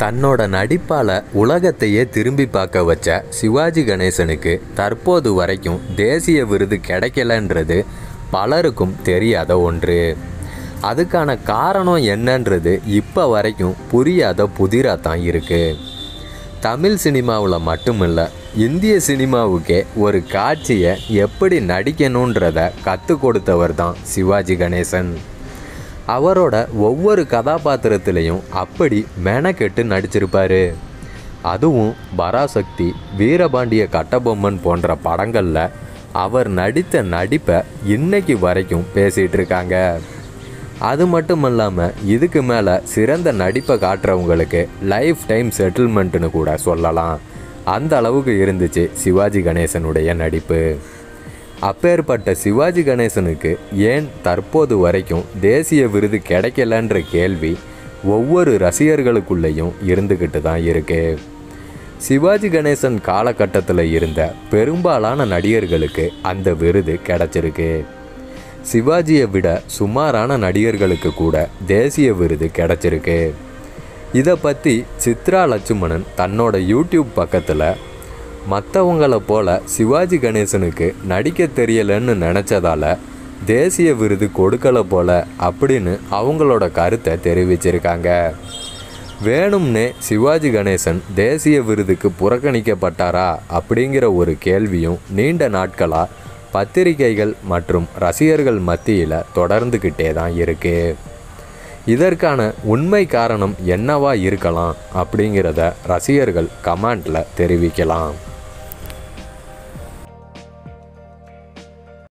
தன்னோட நடிப்பால் உலகத்தையே திரும்பி பார்க்க வச்ச சிவாஜி கணேசனுக்கு தற்போது வரைக்கும் தேசிய விருது கிடைக்கலன்றது பலருக்கும் தெரியாத ஒன்று. அதுக்கான காரணம் என்னன்றது இப்போ வரைக்கும் புரியாத புதிராக தான் இருக்குது. தமிழ் சினிமாவில் மட்டுமில்லை, இந்திய சினிமாவுக்கே ஒரு காட்சியை எப்படி நடிக்கணுன்றத கற்றுக் கொடுத்தவர் தான் சிவாஜி கணேசன். அவரோட ஒவ்வொரு கதாபாத்திரத்திலையும் அப்படி மெனக்கெட்டு நடிச்சிருப்பார். அதுவும் பராசக்தி, வீரபாண்டிய கட்டபொம்மன் போன்ற படங்களில் அவர் நடித்த நடிப்பை இன்னைக்கு வரைக்கும் பேசிகிட்டு இருக்காங்க. அது மட்டும் இல்லாமல் இதுக்கு மேலே சிறந்த நடிப்பை காட்டுறவங்களுக்கு லைஃப் டைம் செட்டில்மெண்ட்டுன்னு கூட சொல்லலாம். அந்த அளவுக்கு இருந்துச்சு சிவாஜி கணேசனுடைய நடிப்பு. அப்பேற்பட்ட சிவாஜி கணேசனுக்கு ஏன் தற்போது வரைக்கும் தேசிய விருது கிடைக்கலன்ற கேள்வி ஒவ்வொரு ரசிகர்களுக்குள்ளேயும் இருந்துக்கிட்டு தான் இருக்கு. சிவாஜி கணேசன் காலகட்டத்தில் இருந்த பெரும்பாலான நடிகர்களுக்கு அந்த விருது கிடைச்சிருக்கு. சிவாஜியை விட சுமாரான நடிகர்களுக்கு கூட தேசிய விருது கிடைச்சிருக்கு. இதை பற்றி சித்ரா லட்சுமணன் தன்னோட யூடியூப் பக்கத்தில் மற்றவங்களை போல சிவாஜி கணேசனுக்கு நடிக்க தெரியலன்னு நினச்சதால தேசிய விருது கொடுக்கலை போல அப்படின்னு அவங்களோட கருத்தை தெரிவிச்சிருக்காங்க. வேணும்னே சிவாஜி கணேசன் தேசிய விருதுக்கு புறக்கணிக்கப்பட்டாரா அப்படிங்கிற ஒரு கேள்வியும் நீண்ட நாட்களாக பத்திரிகைகள் மற்றும் ரசிகர்கள் மத்தியில் தொடர்ந்துக்கிட்டே தான் இருக்குது. இதற்கான உண்மை காரணம் என்னவா இருக்கலாம் அப்படிங்கிறத ரசிகர்கள் கமெண்ட்டில் தெரிவிக்கலாம்.